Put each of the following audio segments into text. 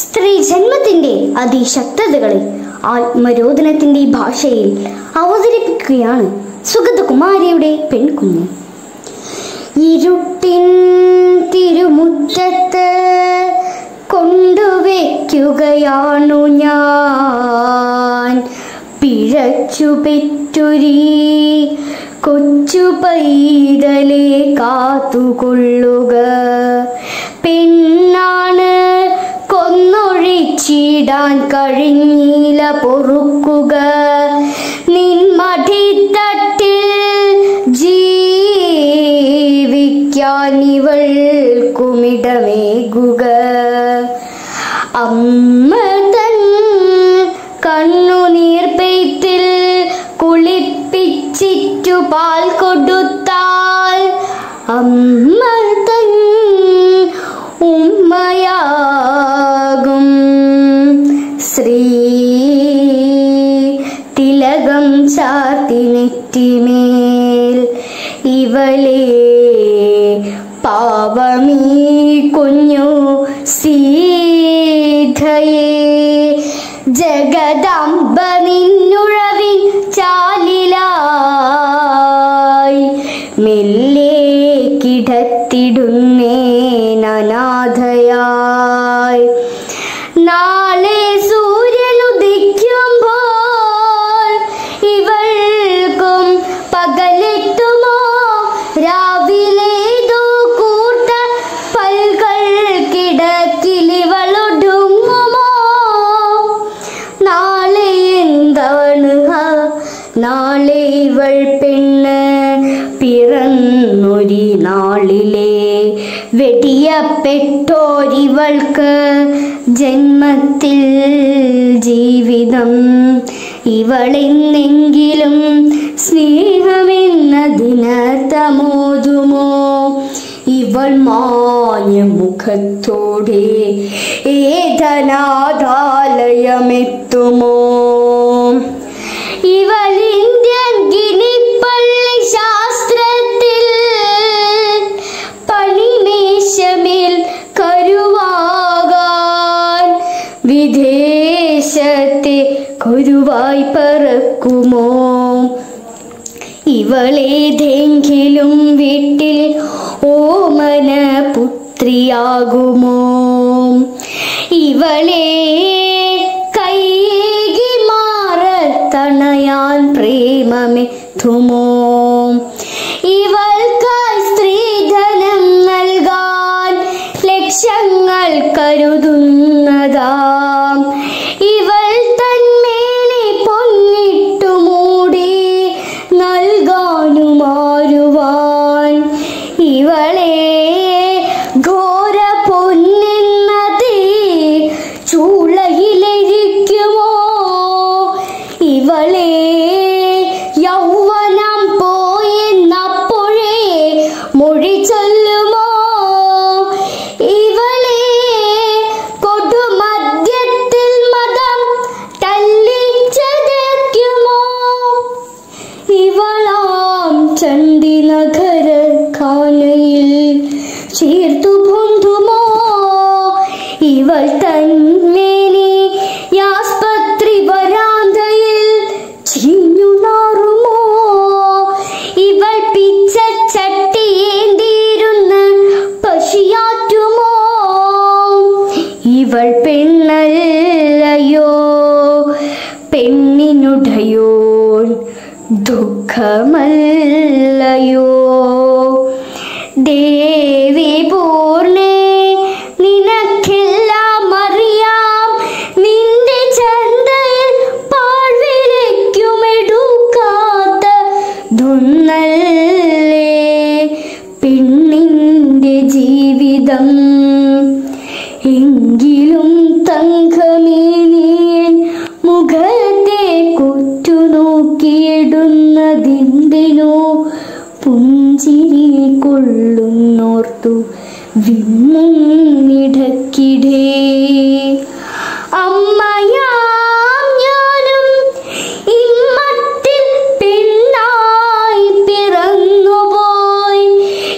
സ്ത്രീ ജന്മത്തിന്റെ അതിശക്തതകളെ ആത്മരോദനത്തിന്റെ ഭാഷയിൽ അവതരിപ്പിക്കുകയാണ് സുഗതകുമാരിയുടെ പെൺകുഞ്ഞ്. ഇരുട്ടിൻ തിരുമുറ്റത്ത് കൊണ്ടുവയ്ക്കുകയാണു ഞാൻ പിഴച്ചു പെറ്റൊരീ കൊച്ചു പൈതലെ കാത്തുകൊള്ളുക. പെണ്ണാണ് കൊന്നൊഴിച്ചിടാൻ കഴിഞ്ഞില്ല പൊറുക്കുക. നിൻ മടിത്തട്ടിൽ ജീവിക്കാൻ ഇവൾക്കുമിടമേകുക. അമ്മ തൻ കണ്ണുനീർ പെയ്ത്തിൽ കുളിപ്പിച്ചിട്ടു പാൽ കൊടുത്താൽ അമ്മ തൻ ഉമ്മയാകും. ശ്രീ തിലകം ചാർത്തി നെറ്റിമേൽ ഇവളെ പാവമീ കുഞ്ഞു സീതയെ ജഗദംബ നിന്നുഴവിൻ ചാലിലായി മെല്ലെ കിടത്തിടുന്നേനാഥയായി. നാളെ സൂര്യനുദിക്കുമ്പോൾ ഇവൾക്കും പകലെത്തുമോ? രാവിലേതോ കൂട്ട പൽകൾ കിടക്കിലിവളൊടുങ്ങുമോ? നാളെ എന്താണ്? നാളെ ഇവൾ പെണ്ണ് പിറന്നൊരി നാളിലെ വെടിയപ്പെട്ടോരിവൾക്ക് ജന്മത്തിൽ ജീവിതം. ഇവളെന്നെങ്കിലും സ്നേഹമെന്നതിനർത്ഥമോതുമോ? ഇവൾ മാഞ്ഞ മുഖത്തോടെ ഏതനാഥാലയമെത്തുമോ? ഇവൾ ഇന്ത്യൻ ഗിനിപ്പള്ളി ശാസ്ത്രത്തിൽ പണിമേശമേൽ കരുവാകാൻ വിദേശത്തെ കരുവായി പറക്കുമോ? ഇവളേതെങ്കിലും വീട്ടിൽ ഓമന പുത്രിയാകുമോ? ഇവളെ കൈകി മാറത്തണയാൻ പ്രേമമെത്തുമോ? ഇവൾക്കായി സ്ത്രീധനം നൽകാൻ ലക്ഷങ്ങൾ കരുതുന്നതാം ഇവൾ തന്മേലെ പൊന്നിട്ടു മൂടി നൽകാനുമാരുവാൻ. ഇവളെ ഘോര പൊന്നെന്നതേ ചൂളയിലിരിക്കുമോ? ഇവളെ യൗവനം പോയെന്നപ്പോഴേ മൊഴി ചൊല്ലുമോ? ഇവളെ കൊടുമദ്യത്തിൽ മതം തല്ലിച്ചതയ്ക്കുമോ? ഇവളാം ചണ്ഡി നഗര ഖാനയിൽ ചേർത്തു പൊന്തുമോ? ഇവൾ തന്മേനി ആസ്പത്രി വരാന്തയിൽ ചീഞ്ഞു നാറുമോ? ഇവൾ പിച്ചച്ചട്ടിയേന്തിയിരുന്ന പശിയാറ്റുമോ? ഇവൾ പെണ്ണല്ലയോ പെണ്ണിനുടയോൻ ദുഃഖമല്ലയോ? ദേവി പൂർണ്ണേ നിനക്കെല്ലാം അറിയാം. നിന്റെ ചന്തയിൽ പാഴ്വിലയ്ക്കുമെടുക്കാത്ത ധുന്നല്ലേ പെണ്ണിന്റെ ജീവിതം. എങ്കിലും തങ്കമേ നീൻ മുഖത്തെ കുറ്റുനോക്കിയിടുന്നതിന്തിനോ? പുഞ്ചിരി കൊള്ളുന്നോർത്തു വിമ്മുന്നിടക്കിടേ. അമ്മയാം ഞാനും ഇമ്മട്ടിൽ പെണ്ണായി പിറന്നുപോയി.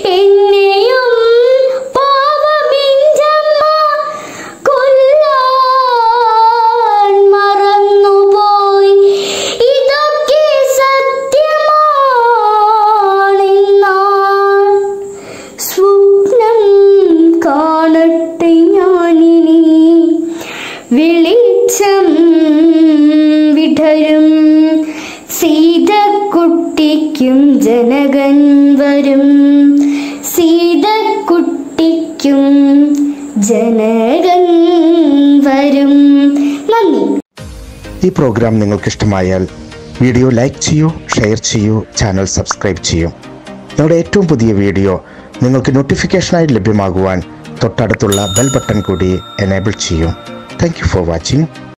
എന്നെയും പാവമിഞ്ചമ്മ കൊല്ലാ സീതക്കുട്ടിക്കും ജനകൻ വരും, സീതക്കുട്ടിക്കും ജനകൻ വരും. നന്ദി. ഈ പ്രോഗ്രാം നിങ്ങൾക്ക് ഇഷ്ടമായാൽ വീഡിയോ ലൈക്ക് ചെയ്യൂ, ഷെയർ ചെയ്യൂ, ചാനൽ സബ്സ്ക്രൈബ് ചെയ്യൂ. ഞങ്ങളുടെ ഏറ്റവും പുതിയ വീഡിയോ നിങ്ങൾക്ക് നോട്ടിഫിക്കേഷനായി ലഭ്യമാകുവാൻ തൊട്ടടുത്തുള്ള ബെൽ ബട്ടൺ കൂടി എനേബിൾ ചെയ്യൂ. Thank you for watching.